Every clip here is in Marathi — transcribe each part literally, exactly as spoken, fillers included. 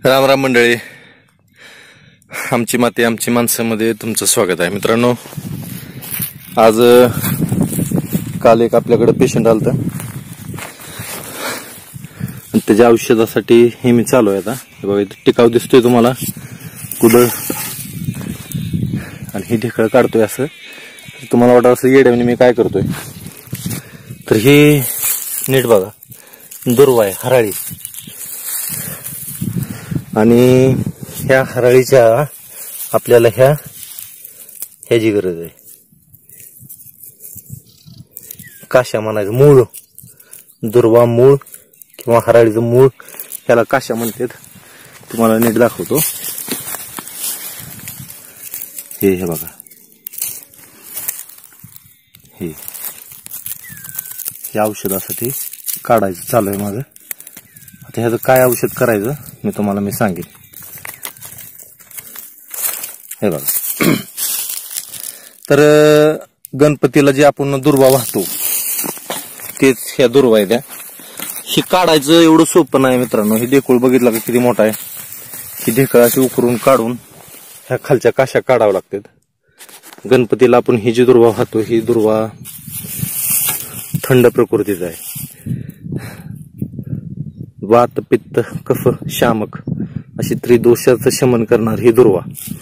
राम राम मंडळी, आमची माती आमची माणसामध्ये तुमचं स्वागत आहे मित्रांनो। आज काल एक आपल्याकडे पेशंट आलता आणि त्याच्या औषधासाठी हे मी चालू आहे आता। हे बघा इथे टिकाव दिसतोय तुम्हाला, कुदळ आणि हे ढेकळ काढतोय असं। तुम्हाला वाटत असं येड्याने मी काय करतोय, तर हे नीट बघा, दुर्वा आहे, हराळी। आणि ह्या हराळीच्या आपल्याला ह्या ह्याची गरज आहे, काशा म्हणायचं, मूळ, दुर्वा मूळ किंवा हराळीचं मूळ, ह्याला काशा म्हणतात। तुम्हाला नीट दाखवतो, हे हे बघा, हे या औषधासाठी काढायचं चालू आहे माझं। आता ह्याचं काय औषध करायचं मी तुम्हाला मी सांगेन। हे बघा, तर गणपतीला जे आपण दुर्वा वाहतो तेच ह्या दुर्वा आहे। त्या हे काढायचं एवढं सोपं नाही मित्रांनो। हे ढेकूळ बघितलं का किती मोठा आहे। ही ढेकळ अशी उकरून काढून ह्या खालच्या काशा काढावं लागतात। गणपतीला आपण ही जी दुर्वा वाहतो ही दुर्वा थंड प्रकृतीचा आहे। वात पित्त कफ शामक अशी त्रिदोषाचं शमन करणार ही दुर्वा।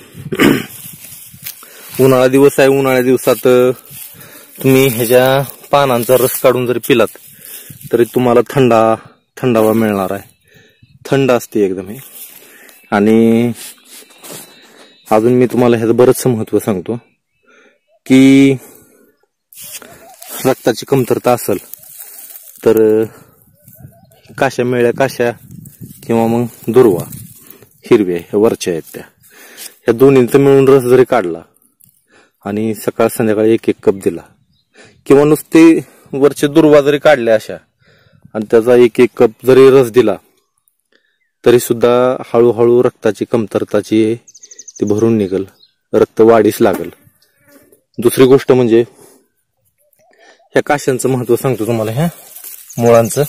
उन्हाळा दिवस आहे, उन्हाळ्या दिवसात तुम्ही ह्याच्या पानांचा रस काढून जरी पिलात तरी तुम्हाला थंडा थंडावा मिळणार आहे, थंड असते एकदम हे। आणि अजून मी तुम्हाला ह्याचं बरंच महत्व सांगतो की रक्ताची कमतरता असेल तर काशा मिळ्या, काशा किंवा मग दुर्वा हिरव्या ह्या वरच्या आहेत त्या, ह्या दोन्हींचा मिळून रस जरी काढला आणि सकाळ संध्याकाळी एक एक कप दिला, किंवा नुसते वरचे दुर्वा जरी काढले अशा आणि त्याचा एक एक कप जरी रस दिला तरी सुद्धा हळूहळू रक्ताची कमतरताची ती भरून निघल, रक्त वाढीस लागल। दुसरी गोष्ट म्हणजे ह्या काशांचं महत्व सांगतो तुम्हाला, ह्या मुळांचं।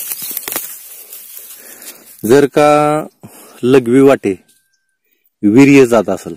जर का लघवी वाटे वीर्य जात असेल,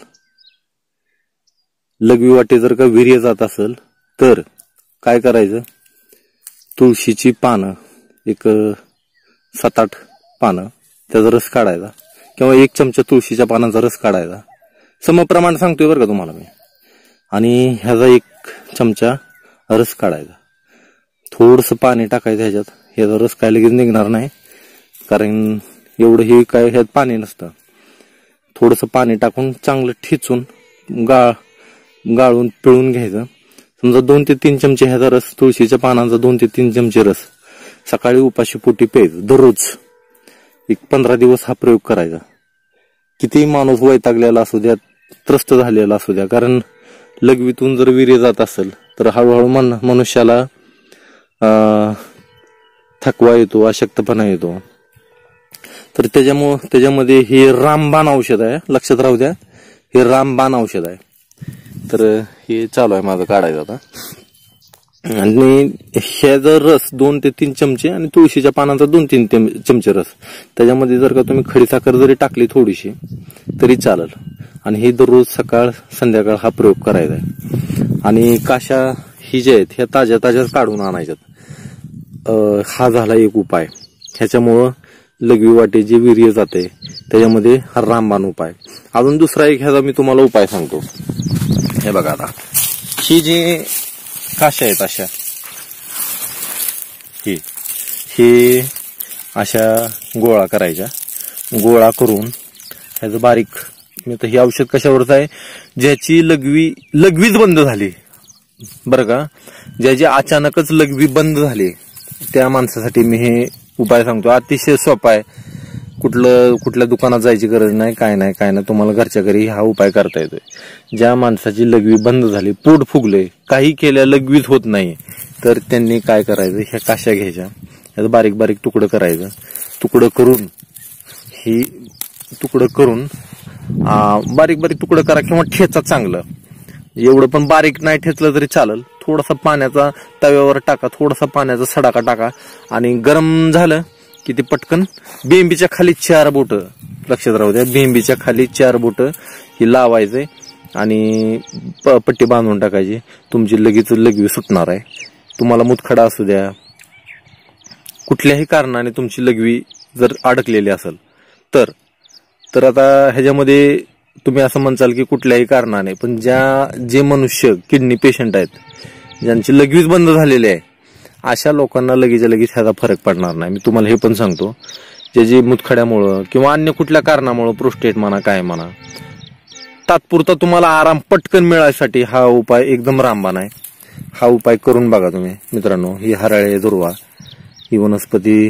लघवी वाटे जर का वीर्य जात असेल तर काय करायचं, तुळशीची पानं एक सात आठ पानं त्याचा रस काढायचा, किंवा एक चमचा तुळशीच्या पानांचा रस काढायचा, समप्रमाण सांगतोय बरं का तुम्हाला मी। आणि ह्याचा एक चमचा रस काढायचा, थोडस पाणी टाकायचं ह्याच्यात। ह्याचा रस काय लगेच निघणार नाही, कारण एवढं हे काय ह्यात पाणी नसतं। थोडस पाणी टाकून चांगलं ठेचून गाळ गाळून पिळून घ्यायचं। समजा दोन ते तीन चमचे ह्याचा रस, तुळशीच्या पानांचा दोन ते तीन चमचे रस सकाळी उपाशी पोटी प्यायचं दररोज। एक पंधरा दिवस हा प्रयोग करायचा। किती माणूस वैतागलेला असू द्या, त्रस्त झालेला असू द्या, कारण लघवीतून जर वीर्य जात असेल तर हळूहळू मन मनुष्याला अं थकवा येतो, अशक्तपणा येतो। तर त्याच्यामुळे त्याच्यामध्ये हे रामबाण औषध आहे, लक्षात राहू द्या, हे रामबाण औषध आहे। तर हे चालू आहे माझं काढायचं आता। आणि ह्याचा रस दोन ते तीन चमचे आणि तुळशीच्या पानांचा दोन तीन चमचे रस, त्याच्यामध्ये जर का तुम्ही खडी साखर जरी टाकली थोडीशी तरी चालेल। आणि हे दररोज सकाळ संध्याकाळ हा प्रयोग करायचा आहे। आणि काशा ही जे आहेत ह्या ताज्या ताज्या काढून आणायच्यात। हा झाला एक उपाय। ह्याच्यामुळं लघवी वाटे जे वीर्य जाते त्याच्यामध्ये हा रामबाण उपाय। अजून दुसरा एक ह्याचा मी तुम्हाला उपाय सांगतो। हे बघा, आता ही जी काशा आहेत अशा, ही ही अशा गोळा करायच्या, गोळा करून ह्याचं बारीक, मी तर हे औषध कशावरच आहे, ज्याची लघवी लघवीच बंद झाली बरं का, ज्याची अचानकच लघवी बंद झाली त्या माणसासाठी मी हे उपाय सांगतो। अतिशय सोपा आहे, कुठलं कुठल्या दुकानात जायची गरज नाही, काय नाही काय नाही, तुम्हाला घरच्या घरी हा उपाय करता येतोय। ज्या माणसाची लघवी बंद झाली, पोट फुगले, काही केल्या लघवीच होत नाही, तर त्यांनी काय करायचं, ह्या काशा घ्यायच्या, ह्याचं बारीक बारीक तुकडं करायचं, तुकडं करून ही तुकडं करून बारीक बारीक तुकडं करा, किंवा ठेचा चांगलं, एवढं पण बारीक नाही ठेचलं तरी चालेल। थोडासा पाण्याचा तव्यावर टाका, थोडासा पाण्याचा सडाका टाका, आणि गरम झालं की ते पटकन बेंबीच्या खाली चार बोट लक्षात राहू द्या. भेंबीच्या खाली चार बोट ही लावायचे आणि पट्टी बांधून टाकायची. तुमची लगेच लघवी सुटणार आहे. तुम्हाला मुतखडा असू द्या, कुठल्याही कारणाने तुमची लघवी जर अडकलेली असेल तर तर आता ह्याच्यामध्ये तुम्ही असं म्हणसाल की कुठल्याही कारणाने, पण ज्या जे मनुष्य किडनी पेशंट आहेत, ज्यांची लघवीच बंद झालेली आहे, अशा लोकांना लगेच लगेच ह्याचा फरक पडणार नाही. मी तुम्हाला हे पण सांगतो, जे जे मुतखड्यामुळं किंवा अन्य कुठल्या कारणामुळं, प्रोस्टेट म्हणा काय म्हणा, तात्पुरता तुम्हाला आराम पटकन मिळायसाठी हा उपाय एकदम रामबाण आहे. हा उपाय करून बघा तुम्ही मित्रांनो. ही हराळे दुर्वा ही वनस्पती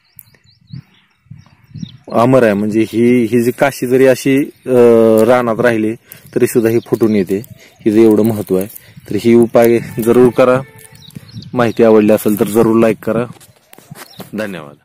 अमर आहे. म्हणजे ही ही जी काशी जरी अशी रानात राहिली तरी सुद्धा ही फुटून येते. हिचं एवढं महत्व आहे. तर ही उपाय जरूर करा. माहिती आवडली असेल तर जरूर लाईक करा. धन्यवाद.